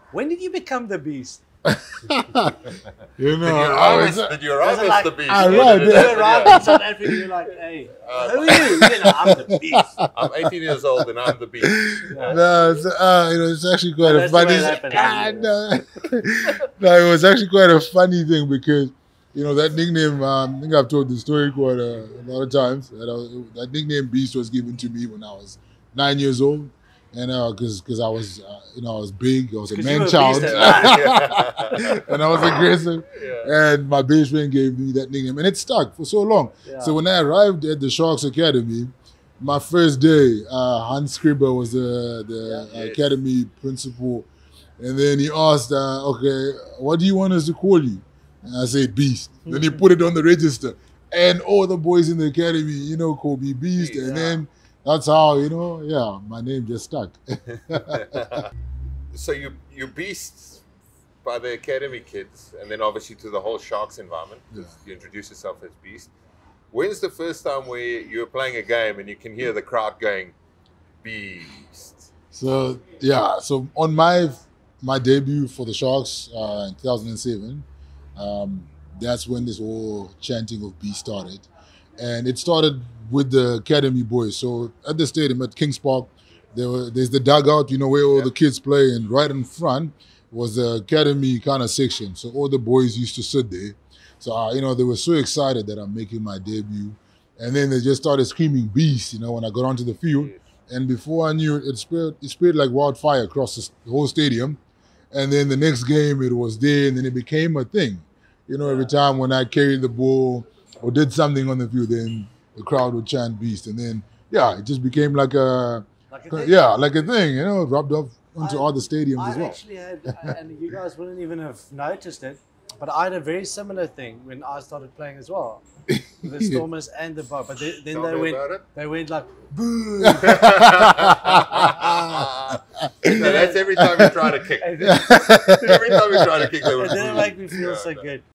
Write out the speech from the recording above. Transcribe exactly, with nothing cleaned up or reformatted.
When did you become the beast? You know, Did you I arrive, was, as, did you arrive was it as like- the beast? I Or arrived, did yeah. it- You arrived in South Africa, you're like, hey, Uh, who are you? You know, I'm the beast. I'm eighteen years old and I'm the beast. Yeah. no, it's, uh, you know, it's actually quite No, a that's the way funny. it happened, Ah, yeah. no. no, it was actually quite a funny thing because you know that nickname. Um, I think I've told the story quite a, a lot of times. That, I was, that nickname Beast was given to me when I was nine years old, and because uh, because I was uh, you know I was big, I was a 'Cause you man were a child, beast at and I was aggressive. Yeah. And my best friend gave me that nickname, and it stuck for so long. Yeah. So when I arrived at the Sharks Academy, my first day, uh, Hans Skriber was the, the Yeah. Yes. academy principal, and then he asked, uh, "Okay, what do you want us to call you?" And I said, "Beast." Then he put it on the register, and all the boys in the academy, you know, called me Beast, Beast, and yeah. then that's how you know, yeah, my name just stuck. So you you beasts by the academy kids, and then obviously to the whole Sharks environment. 'Cause Yeah. You introduce yourself as Beast. When's the first time where you were playing a game and you can hear the crowd going, Beast? So yeah, so on my my debut for the Sharks uh, in two thousand seven, um, that's when this whole chanting of B started, and it started with the academy boys. So at the stadium at Kings Park, there were, there's the dugout, you know, where all Yeah. the kids play, and right in front was the academy kind of section. So all the boys used to sit there. So uh, you know, they were so excited that I'm making my debut, and then they just started screaming "Beast," you know, when I got onto the field. And before I knew it, it spread, it spread like wildfire across the, the whole stadium. And then the next game, it was there, and then it became a thing. You know, every time when I carried the ball or did something on the field, then the crowd would chant "Beast." And then, yeah, it just became like a, Like a thing. yeah, like a thing, you know, rubbed off onto I- other stadiums I as well. actually had, and you guys wouldn't even have noticed it, but I had a very similar thing when I started playing as well. The Stormers and the Bar, but they, then Tell they me went, about it. they went like, boo! So that's every time you try to kick. And Every time you try to kick, they it would didn't boo. make me feel Yeah, so no. good.